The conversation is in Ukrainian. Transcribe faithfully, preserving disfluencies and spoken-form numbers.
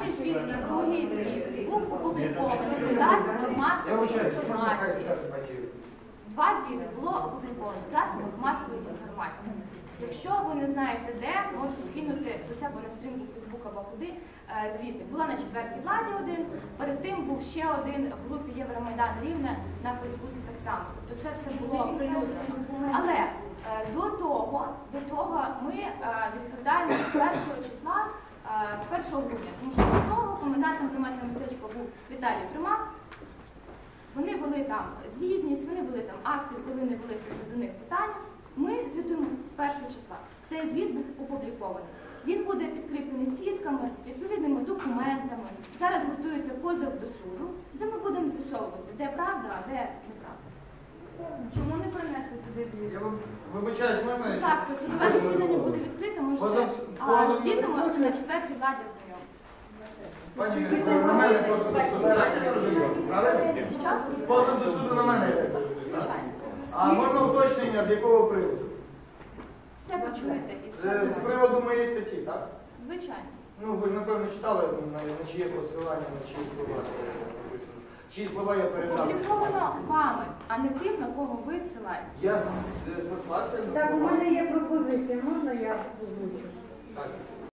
Перший звіт і другий звіт був опублікований у засобах масової інформації. Два звіти було опубліковано в засобах масової інформації. Якщо ви не знаєте де, можу скинути до себе на сторінку Фейсбук або куди звіти. Була на четвертій владі один, перед тим був ще один в групі Євромайдан Рівне на Фейсбуці так само. Тобто це все було оприлюднено. Але до того, до того ми відповідаємо з першого числа, з першого грудня. Тому що до того комендантом громадського містечка був Віталій Примак. Вони вели там звітність, вони вели там акти, коли не вели, це вже до них питання. Ми звітуємо з першого числа. Цей звіт був опублікований. Він буде підкріплений свідками, відповідними документами. Зараз готується позов до суду, де ми будемо з'ясовувати, де правда, а де неправда. Чому не принесли сюди звіт? Я вибачаюсь, можна? Будь ласка, судове засідання буде відкрите, можете, а звіти можете на четвертій владі ознайомити. Пані, на мене позов до суду. Правильно? Позов до суду на мене. Звичайно. А можна уточнення, з якого приводу? Все почуєте і все. З приводу моєї статті, так? Звичайно. Ну, ви ж, напевно, читали, на, на чиє посилання, на чиї слова написано. Чиї слова я передав? Опубліковано вами, а не тим, на кого ви ссилаєте. Я сослався на Так, у слова. мене є пропозиція, можна я озвучу? Так.